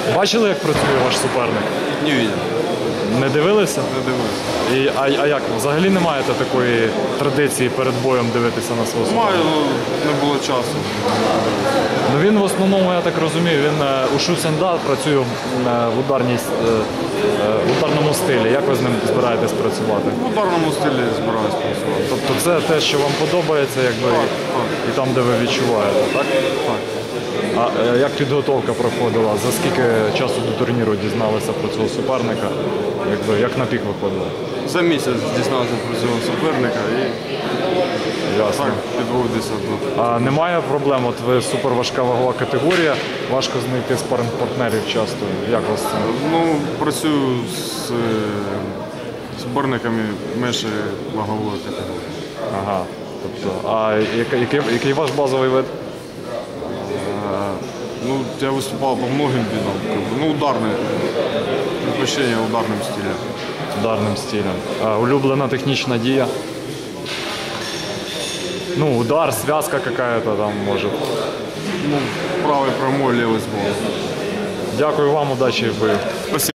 Бачили, як працює ваш суперник? Не видел. Не дивилися? Не дивився. А як? Взагалі не маєте такої традиції перед боєм дивитися на свого суперника? Маю, не було часу. Ну, він в основному, я так розумію, він у Шусенда працює в ударному стилі. Як ви з ним збираєтесь працювати? В ударному стилі збираюсь працювати. Тобто це те, що вам подобається, якби, Так. і там, де ви відчуваєте, так? Так. А як підготовка проходила? За скільки часу до турніру дізналися про цього суперника? Якби, як на пік виходило? За місяць дізнався про цього суперника і Ясно. так підводився до. А немає проблем? От ви суперважка вагова категорія, важко знайти спаринг-партнерів часто. Як у вас це? Ну, працюю з зборниками меншої вагової категорії. Ага. Тобто, а який ваш базовий вид? Ну, я выступал по многим видам. Ну, ударные. Предпочтение ударным стилем. Ударним стилем. А улюблена технічна дія? Ну, удар, зв'язка какая-то там може. Ну, правый прямой, левый сбор. Дякую вам, удачі в бою. Спасибо.